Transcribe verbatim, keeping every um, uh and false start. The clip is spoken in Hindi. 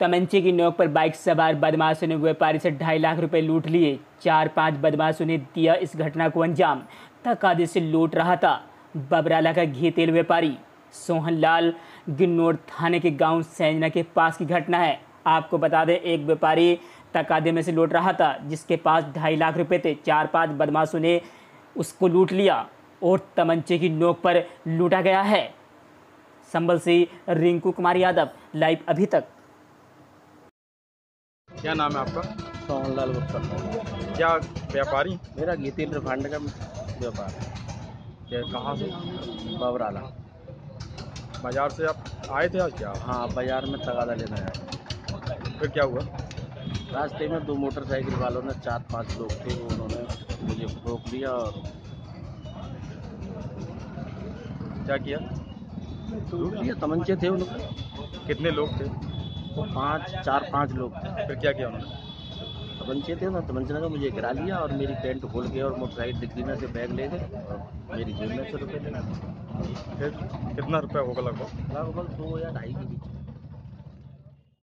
तमंचे की नोक पर बाइक सवार बदमाशों ने व्यापारी से ढाई लाख रुपए लूट लिए। चार पांच बदमाशों ने दिया इस घटना को अंजाम। तकादे से लूट रहा था बबराला का घी तेल व्यापारी। सोहनलाल गिन्नौर थाने के गांव सैजना के पास की घटना है। आपको बता दें, एक व्यापारी तकादे में से लूट रहा था जिसके पास ढाई लाख रुपए थे। चार पांच बदमाशों ने उसको लूट लिया और तमंचे की नोक पर लूटा गया है। संभल से रिंकू कुमार यादव, लाइव अभी तक। क्या नाम है आपका? सोहनलाल गुप्ता। क्या व्यापारी? मेरा घी तेल रिफाइंड का व्यापार है। क्या कहाँ से? बबराला। बाजार से आप आए थे आज? क्या? हाँ, बाजार में तगादा लेना है। फिर क्या हुआ? रास्ते में दो मोटरसाइकिल वालों ने, चार पांच लोग थे, वो उन्होंने मुझे रोक लिया और क्या किया? लूट लिया। तमंचे थे उनके। कितने लोग थे? वो पाँच चार पांच लोग थे। फिर क्या किया उन्होंने? तमंचे थे ना, तमंचे ने मुझे गिरा लिया और मेरी पैंट खोल के और मोटरसाइकिल डिग्गी में से बैग ले गए और मेरी जेब में से रुपये ले गए। फिर कितना रुपया होगा लगभग? लगभग दो या ढाई के बीच।